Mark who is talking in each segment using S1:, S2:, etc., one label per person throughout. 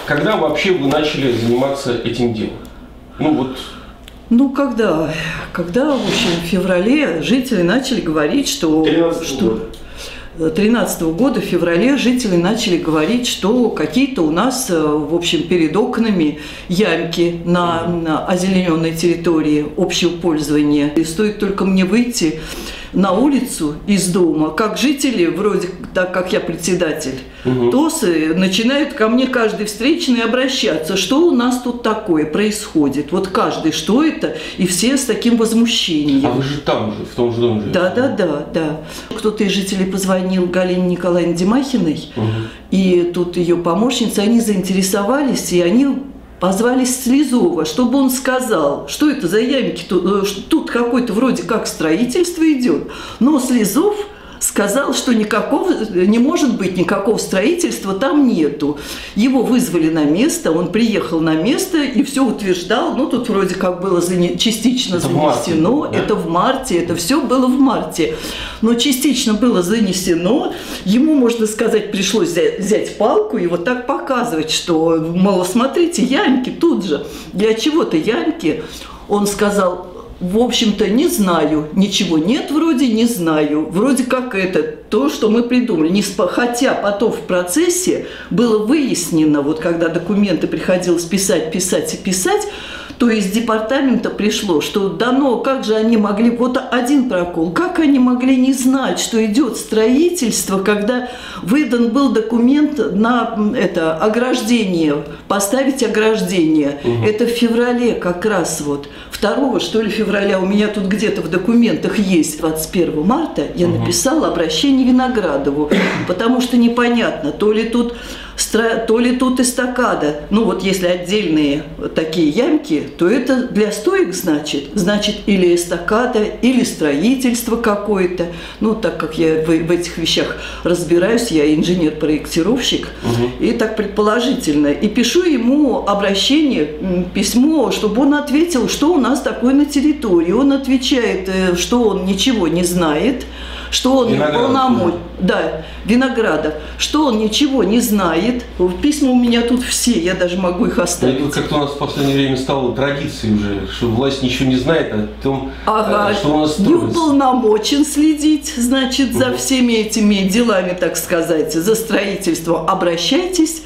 S1: когда вообще вы начали заниматься этим делом? Ну вот.
S2: Ну, когда, в общем, в феврале жители начали говорить, что... 13-го года в феврале жители начали говорить, что какие-то у нас, в общем, перед окнами ямки на озелененной территории общего пользования. И стоит только мне выйти на улицу из дома, как жители, вроде так как я председатель ТОСы, начинают ко мне каждый встречный обращаться, что у нас тут такое происходит. Вот каждый, что это, и все с таким возмущением.
S1: А вы же там же, в том же доме живете?
S2: Да. Кто-то из жителей позвонил Галине Николаевне Демахиной, и тут ее помощница, они заинтересовались, и они позвали Слезова, чтобы он сказал, что это за ямки, тут какое-то вроде как строительство идет. Но Слезов сказал, что не может быть никакого строительства там нету. Его вызвали на место, он приехал на место и все утверждал. Ну, тут вроде как было частично занесено. Это в марте, это все было в марте. Но частично было занесено. Ему, можно сказать, пришлось взять палку и вот так показывать, что, мол, смотрите, ямки тут же. Для чего-то ямки. Он сказал: в общем-то, не знаю, ничего нет вроде, не знаю. Вроде как это то, что мы придумали. Хотя потом в процессе было выяснено, вот когда документы приходилось писать, то из департамента пришло, что дано, как же они могли, вот один прокол, как они могли не знать, что идет строительство, когда выдан был документ на это ограждение, поставить ограждение. Это в феврале как раз вот. 2 что ли февраля у меня тут где-то в документах есть. 21 марта я написала обращение Виноградову, потому что непонятно, то ли тут эстакада. Ну вот если отдельные такие ямки, то это для стоек значит или эстакада, или строительство какое-то. Ну так как я в этих вещах разбираюсь, я инженер-проектировщик, и так предположительно. И пишу ему обращение, письмо, чтобы он ответил, что у нас такое на территории. Он отвечает, что он ничего не знает, что он Виноградов, что он ничего не знает. Письма у меня тут все, я даже могу их оставить.
S1: Это как-то у нас в последнее время стало традицией уже, что власть ничего не знает о том, что у нас строится.
S2: Не уполномочен следить, значит, за всеми этими делами, так сказать, за строительством. Обращайтесь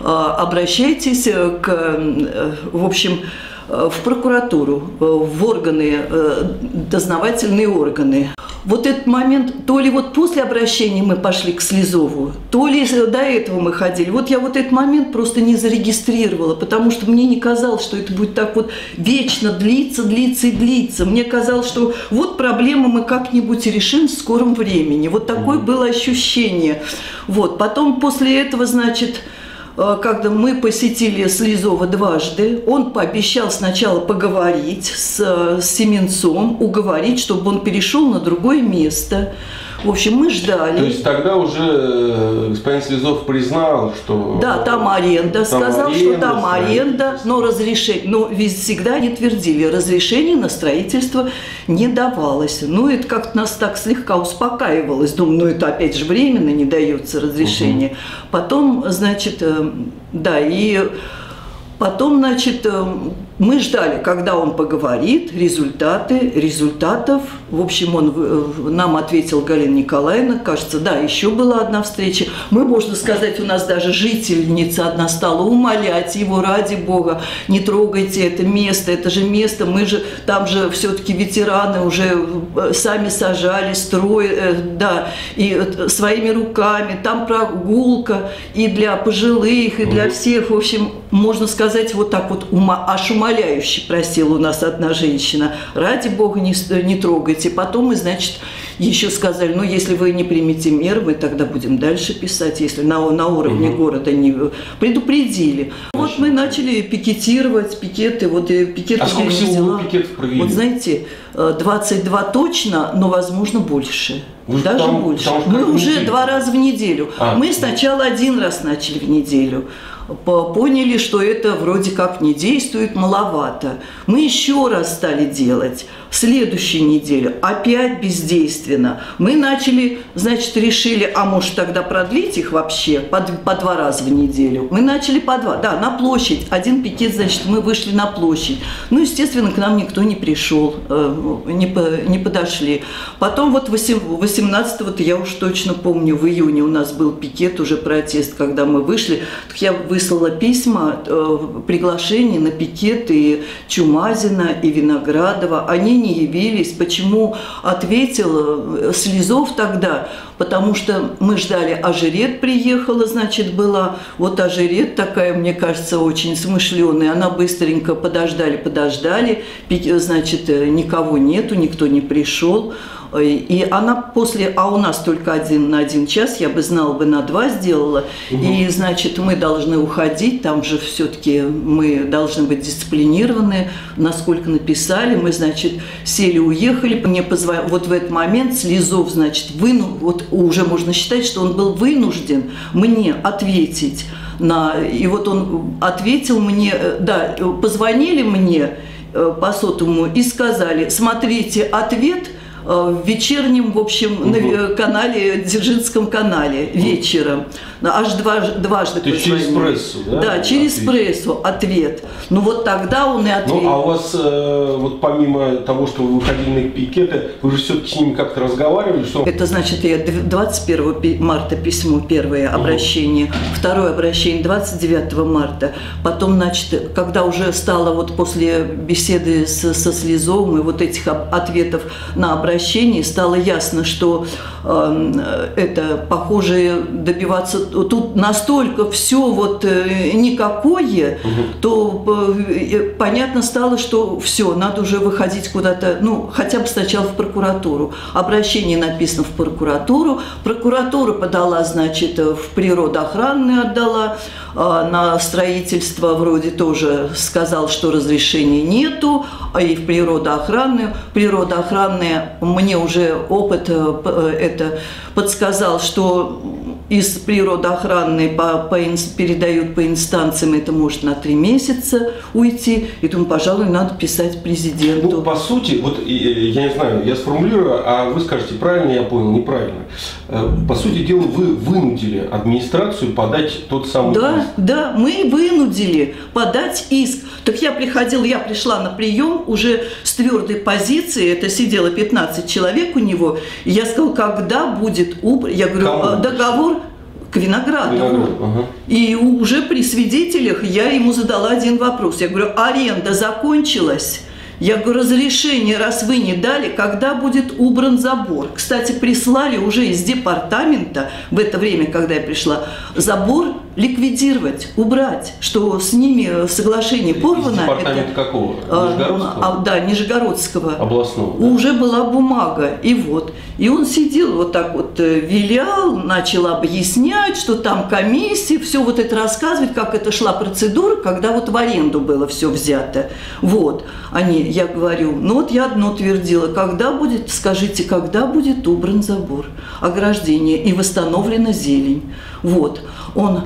S2: в общем, в прокуратуру, в органы, дознавательные органы. Вот этот момент, то ли вот после обращения мы пошли к Слезову, то ли до этого мы ходили. Вот я вот этот момент просто не зарегистрировала, потому что мне не казалось, что это будет так вот вечно длиться. Мне казалось, что вот проблему мы как-нибудь решим в скором времени. Вот такое было ощущение. Вот. Потом после этого, значит, когда мы посетили Слезова дважды, он пообещал сначала поговорить с Семенцом, уговорить, чтобы он перешел на другое место. В общем, мы ждали.
S1: То есть тогда уже господин Слезов признал, что...
S2: Да, там аренда. Сказал, что там аренда, но разрешение... Но всегда не твердили, разрешение на строительство не давалось. Ну, это как-то нас так слегка успокаивалось. Думаю, ну, это опять же временно не дается разрешение. Потом, значит, да, и... Потом, значит, мы ждали, когда он поговорит, результатов. В общем, он нам ответил, Галина Николаевна, кажется, да, еще была одна встреча. Мы, можно сказать, у нас даже жительница одна стала умолять его, ради Бога, не трогайте это же место, мы же, там же все-таки ветераны уже сами сажали, строили, да, и своими руками, там прогулка и для пожилых, и для всех, в общем, можно сказать, вот так вот аж умоляюще просила у нас одна женщина: ради Бога, не трогайте. Потом мы, значит, еще сказали: ну, если вы не примете мер, мы тогда будем дальше писать, если на уровне города не предупредили. Вот мы начали пикетировать, пикеты, вот пикеты.
S1: А сколько всего пикетов провели?
S2: Вот знаете, 22 точно, но, возможно, больше. Даже больше. Мы уже 2 раза в неделю. Мы сначала 1 раз начали в неделю. Поняли, что это вроде как не действует, маловато. Мы еще раз стали делать. В следующую неделю опять бездейственно. Мы начали, значит, решили, а может тогда продлить их вообще по 2 раза в неделю. Мы начали по 2, да, на площадь. 1 пикет, значит, мы вышли на площадь. Ну, естественно, к нам никто не пришел, не подошли. Потом вот 18-го, я уж точно помню, в июне у нас был пикет, уже протест, когда мы вышли. Так я выслала письма, приглашения на пикет и Чумазина, и Виноградова. Они не явились. Почему? Ответил Слезов тогда, потому что мы ждали, Ажирет приехала, значит, была. Вот Ажирет такая, мне кажется, очень смышленая. Она быстренько подождали, значит, никого нету, никто не пришел. И она после, а у нас только 1 на 1 час, я бы знала, бы на 2 сделала. И, значит, мы должны уходить, там же все-таки мы должны быть дисциплинированы, насколько написали. Мы, значит, сели, уехали. Мне позвонили, вот в этот момент Слезов, значит, вот уже можно считать, что он был вынужден мне ответить. И вот он ответил мне, да, позвонили мне по сотовому и сказали: смотрите ответ в вечернем, в общем, на канале, Дзержинском канале, вечером. Аж дважды
S1: позвонили. Через прессу, да? Да,
S2: через прессу ответ. Ну вот тогда он и ответил.
S1: Ну, а у вас, вот помимо того, что вы выходили на пикеты, вы же все-таки с ними как-то разговаривали? Что...
S2: Это значит, я 21 марта письмо первое обращение, второе обращение 29 марта. Потом, значит, когда уже стало вот после беседы со Слезовым и вот этих ответов на обращение, стало ясно, что это, похоже, добиваться, тут настолько все вот никакое, то понятно стало, что все, надо уже выходить куда-то, ну, хотя бы сначала в прокуратуру. Обращение написано в прокуратуру, прокуратура подала, значит, в природоохранную отдала, на строительство вроде тоже сказал, что разрешения нету, и в природоохранную. Природоохранная, мне уже опыт это подсказал, что из природоохранной передают по инстанциям, это может на 3 месяца уйти, и думаю, пожалуй, надо писать президенту.
S1: Ну, по сути, вот я не знаю, я сформулирую, а вы скажете, правильно я понял, неправильно. По сути дела, вы вынудили администрацию подать тот самый иск.
S2: Да, мы вынудили подать иск. Так я пришла на прием уже с твердой позиции, это сидело 15 человек у него, и я сказала, когда будет я говорю, договор к Виноградову. И уже при свидетелях я ему задала один вопрос. Я говорю, аренда закончилась? Я говорю, разрешение, раз вы не дали, когда будет убран забор? Кстати, прислали уже из департамента, в это время, когда я пришла, забор ликвидировать, убрать, что с ними соглашение порвано.
S1: Из департамента какого? Нижегородского?
S2: Да, Нижегородского.
S1: Областного. Да?
S2: Уже была бумага. И вот. И он сидел вот так вот, вилял, начал объяснять, что там комиссии, все вот это рассказывать, как это шла процедура, когда вот в аренду было все взято. Вот. Я говорю, ну вот я одно твердила, когда будет, скажите, когда будет убран забор, ограждение и восстановлена зелень. Вот. Он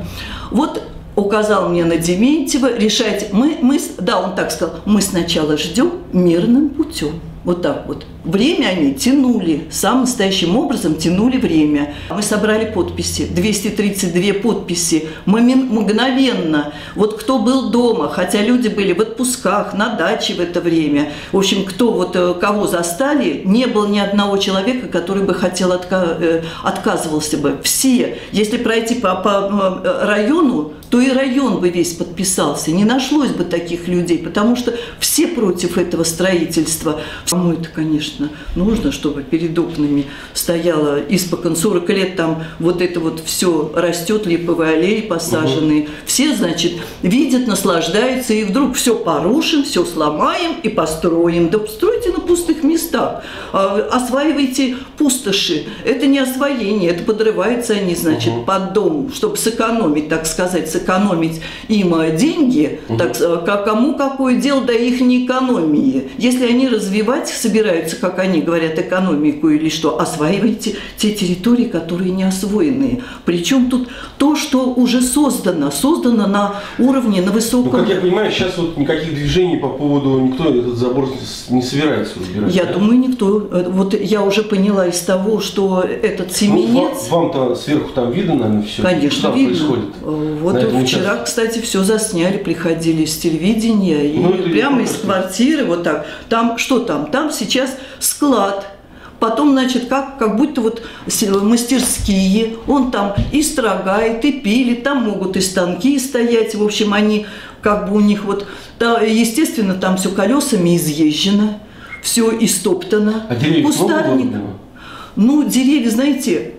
S2: указал мне на Дементьева, решайте. Он так сказал, мы сначала ждем мирным путем. Вот так вот. Время они тянули, самым настоящим образом тянули время. Мы собрали подписи, 232 подписи, мгновенно. Вот кто был дома, хотя люди были в отпусках, на даче в это время. В общем, кого застали, не было ни одного человека, который бы хотел, отказывался бы. Все. Если пройти по району, то и район бы весь подписался. Не нашлось бы таких людей, потому что все против этого строительства. Кому это, конечно, нужно, чтобы перед окнами стояло испокон 40 лет, там вот это вот все растет, липовые аллеи посаженные. Все, значит, видят, наслаждаются, и вдруг все порушим, все сломаем и построим. Да стройте на пустом пустых местах. Осваивайте пустоши. Это не освоение, это подрываются они, значит, под дом, чтобы сэкономить, так сказать, сэкономить им деньги, так, кому какое дело до их экономии. Если они развивать собираются, как они говорят, экономику или что, осваивайте те территории, которые не освоенные. Причем тут то, что уже создано на уровне, на высоком...
S1: Ну, как я понимаю, сейчас вот никаких движений по поводу, никто этот забор не собирается убирать.
S2: Я думаю, никто. Вот я уже поняла из того, что этот семенец...
S1: Ну, вам-то сверху там видно, наверное, все?
S2: Конечно, видно. Происходит? Вот вчера, кстати, все засняли, приходили с телевидения, и прямо из квартиры, вот так. Там, что там? Там сейчас склад. Потом, значит, как будто вот мастерские, он там и строгает, и пилит, там могут и станки стоять, в общем, они как бы у них вот, да, естественно, там все колесами изъезжено, все истоптано.
S1: А деревьев
S2: кустарник. Ну, деревья, знаете,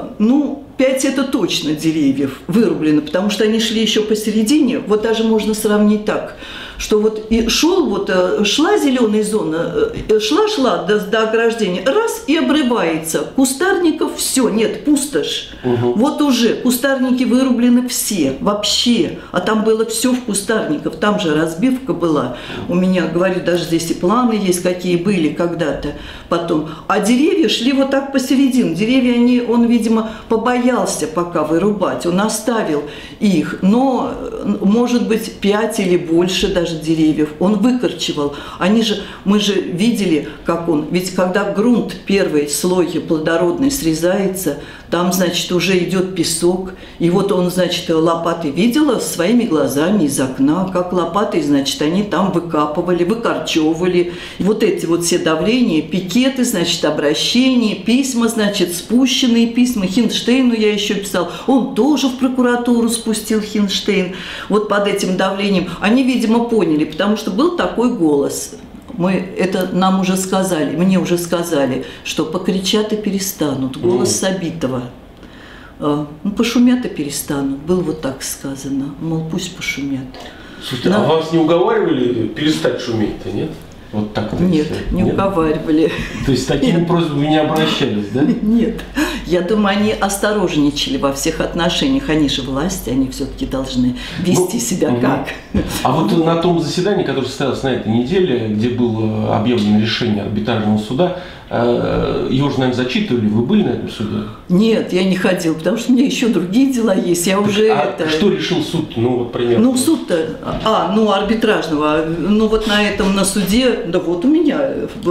S2: 5 это точно деревьев вырублено, потому что они шли еще посередине, вот даже можно сравнить так, что вот и шла зеленая зона, шла до ограждения, раз и обрывается. Кустарников все, нет, пустошь. Вот уже кустарники вырублены все, вообще. А там было все в кустарниках, там же разбивка была. У меня, говорю, даже здесь и планы есть, какие были когда-то потом. А деревья шли вот так посередине. Деревья, он, видимо, побоялся пока вырубать, он оставил их. Но, может быть, 5 или больше даже деревьев он выкорчевал. Мы же видели, как он, ведь когда грунт, первый слой плодородный срезается, там, значит, уже идет песок, и вот он, значит, лопатой видела своими глазами из окна, как лопатой, значит, они там выкапывали, выкорчевывали. И вот эти вот все давления, пикеты, значит, обращения, письма, значит, спущенные письма. Хинштейну я еще писал, он тоже в прокуратуру спустил, Хинштейн. Вот под этим давлением они, видимо, поняли, потому что был такой голос. Нам уже сказали, мне уже сказали, что покричат и перестанут. Голос Сабитова. Пошумят и перестанут. Было вот так сказано. Мол, пусть пошумят.
S1: Слушайте, а вас не уговаривали перестать шуметь-то, нет? Вот так.
S2: Нет, не уговаривали.
S1: То есть с такими просьбами не обращались, да?
S2: Нет. Я думаю, они осторожничали во всех отношениях. Они же власть, они все-таки должны вести себя как.
S1: А вот на том заседании, которое состоялось на этой неделе, где было объявлено решение арбитражного суда, его же, наверное, зачитывали. Вы были на этом суде?
S2: Нет, я не ходила, потому что у меня еще другие дела есть. Я уже
S1: что решил суд? Ну, вот примерно.
S2: Ну, суд-то, арбитражного. Ну, вот на этом, на суде, да вот у меня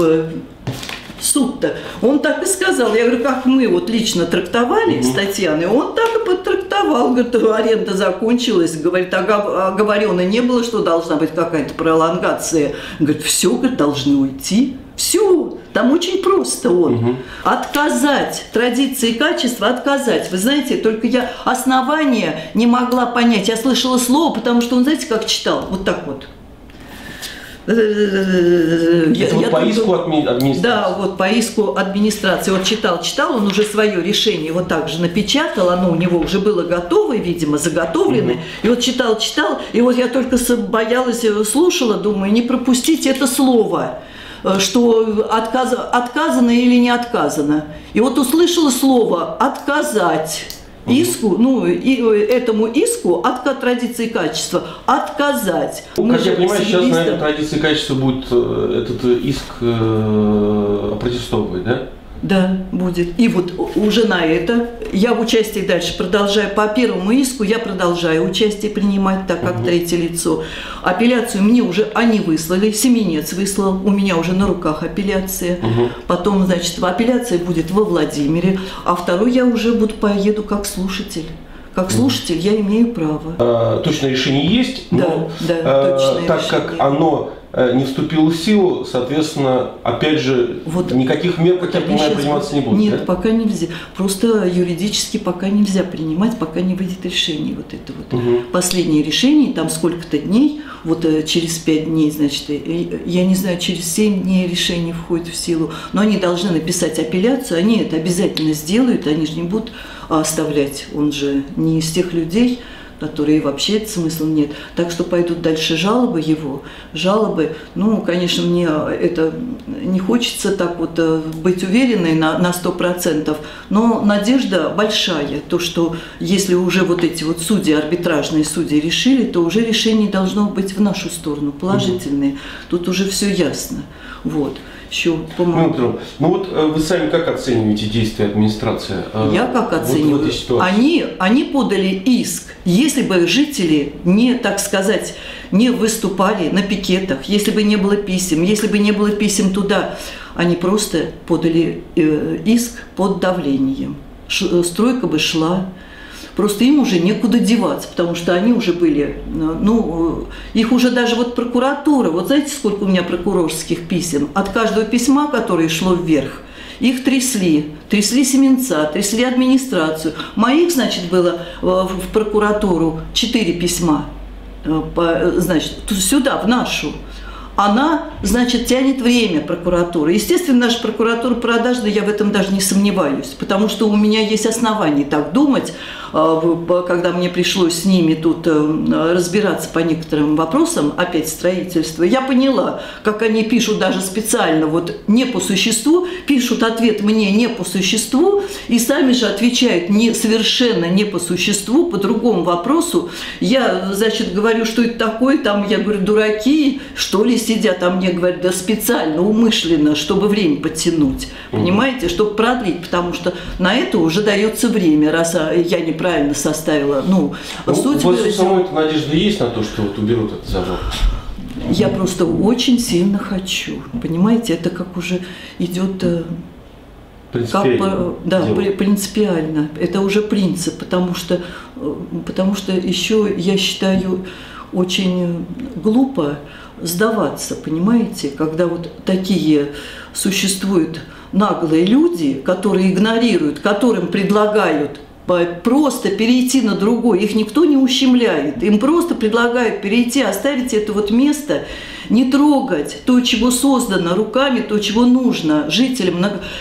S2: суд-то. Он так и сказал. Я говорю, как мы вот лично трактовали с Татьяной, он так и подтрактовал. Говорит, аренда закончилась. Говорит, оговорено не было, что должна быть какая-то пролонгация. Говорит, все, говорит, должны уйти. Все. Там очень просто он. Отказать, традиции и качества, отказать. Вы знаете, только я основания не могла понять. Я слышала слово, потому что он, знаете, как читал? Вот так вот.
S1: Это вот по иску администрации?
S2: Да, вот по иску администрации. Вот читал, он уже свое решение вот так же напечатал, оно у него уже было готово, видимо, заготовлено. И вот читал, и вот я только боялась, слушала, думаю, не пропустить это слово, что отказано или не отказано. И вот услышала слово «отказать». Иску, этому иску от традиции и качества отказать.
S1: Как я понимаю, сейчас, наверное, традиции и качества будет этот иск опротестовывать, да?
S2: Да, будет. И вот уже на это я в участии дальше продолжаю. По первому иску я продолжаю участие принимать, так как третье лицо. Апелляцию мне уже они выслали, Семенец выслал, у меня уже на руках апелляция. Потом, значит, апелляция будет во Владимире, а второй я уже поеду как слушатель. Как слушатель я имею право.
S1: Точное решение есть, но
S2: точное
S1: так
S2: решение.
S1: Как оно не вступило в силу, соответственно, опять же, никаких мер, как я понимаю, приниматься не будут.
S2: Нет,
S1: да?
S2: пока нельзя. Просто юридически пока нельзя принимать, пока не выйдет решение. Вот это вот. Последнее решение, там сколько-то дней, вот через 5 дней, значит, я не знаю, через 7 дней решение входит в силу, но они должны написать апелляцию, они это обязательно сделают, они же не будут оставлять, он же не из тех людей, которые вообще смысла нет. Так что пойдут дальше жалобы его. Жалобы, ну, конечно, мне это не хочется так вот быть уверенной на 100%, но надежда большая, то, что если уже вот эти вот судьи, арбитражные судьи решили, то уже решение должно быть в нашу сторону, положительные. Тут уже все ясно. Вот. Еще,
S1: ну вот вы сами как оцениваете действия администрации?
S2: Я как оцениваю?
S1: Вот в этой ситуации?
S2: Они подали иск. Если бы жители не, так сказать, не выступали на пикетах, если бы не было писем туда, они просто подали иск под давлением. Стройка бы шла. Просто им уже некуда деваться, потому что они уже были, ну, их уже даже вот прокуратура, вот знаете, сколько у меня прокурорских писем? От каждого письма, которое шло вверх, их трясли Семенца, трясли администрацию. Моих, значит, было в прокуратуру 4 письма, значит, сюда, в нашу. Она, значит, тянет время, прокуратура. Естественно, наша прокуратура продажная, я в этом даже не сомневаюсь, потому что у меня есть основания так думать, когда мне пришлось с ними тут разбираться по некоторым вопросам, опять строительства. Я поняла, как они пишут даже специально, вот не по существу, пишут ответ мне не по существу, и сами же отвечают совершенно не по существу, по другому вопросу. Я, значит, говорю, что это такое, там, я говорю, дураки, что ли, сидят, а мне говорят, да специально, умышленно, чтобы время подтянуть, понимаете, чтобы продлить, потому что на это уже дается время, раз я неправильно составила, суть.
S1: У вас самой надежда есть на то, что вот уберут этот забор?
S2: Я просто очень сильно хочу, понимаете, это как уже идет...
S1: Принципиально.
S2: Принципиально. Это уже принцип, потому что еще, я считаю, очень глупо сдаваться, понимаете, когда вот такие существуют наглые люди, которые игнорируют, которым предлагают просто перейти на другой, их никто не ущемляет, им просто предлагают перейти, оставить это вот место, не трогать то, чего создано руками, то, чего нужно жителям.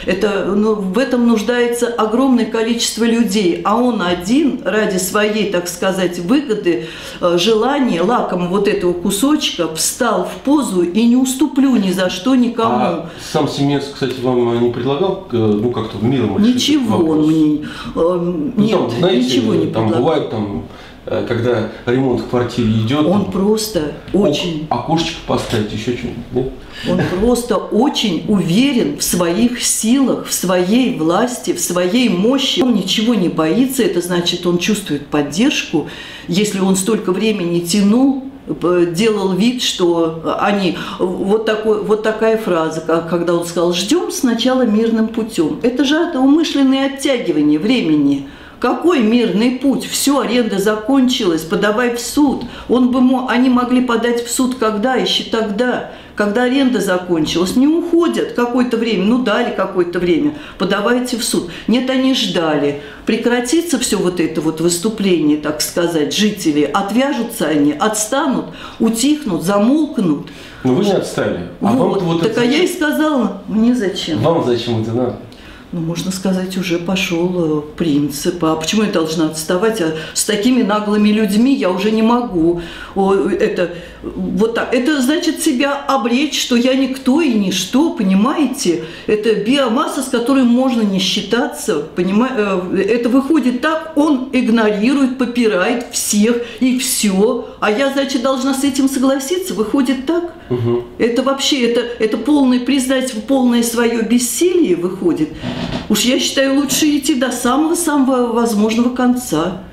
S2: В этом нуждается огромное количество людей, а он один ради своей, так сказать, выгоды, желания, лаком вот этого кусочка встал в позу и не уступлю ни за что никому.
S1: А сам Семенец, кстати, вам не предлагал, как-то миром?
S2: Ничего он мне... Нет,
S1: знаете,
S2: ничего не
S1: там бывает, когда ремонт в квартире идет,
S2: он просто очень...
S1: Окошечко поставить, еще что-нибудь, нет?
S2: Он просто очень уверен в своих силах, в своей власти, в своей мощи. Он ничего не боится, это значит, он чувствует поддержку. Если он столько времени тянул, делал вид, что они... Вот такая фраза, когда он сказал, ждем сначала мирным путем. Это же умышленное оттягивание времени. Какой мирный путь? Все, аренда закончилась, подавай в суд. Они могли подать в суд когда? Еще тогда, когда аренда закончилась. Не уходят какое-то время, дали какое-то время, подавайте в суд. Нет, они ждали. Прекратится все вот это вот выступление, так сказать, жителей, отвяжутся они, отстанут, утихнут, замолкнут.
S1: Но вы не отстали.
S2: Я и сказала, мне зачем.
S1: Вам зачем это надо?
S2: Можно сказать, уже пошел принцип. А почему я должна отставать? А с такими наглыми людьми я уже не могу. Это значит себя обречь, что я никто и ничто, понимаете? Это биомасса, с которой можно не считаться. Это выходит так, он игнорирует, попирает всех и все. А я, значит, должна с этим согласиться. Выходит так?
S1: Угу.
S2: Это вообще, это признать полное свое бессилие выходит. Уж я считаю, лучше идти до самого-самого возможного конца.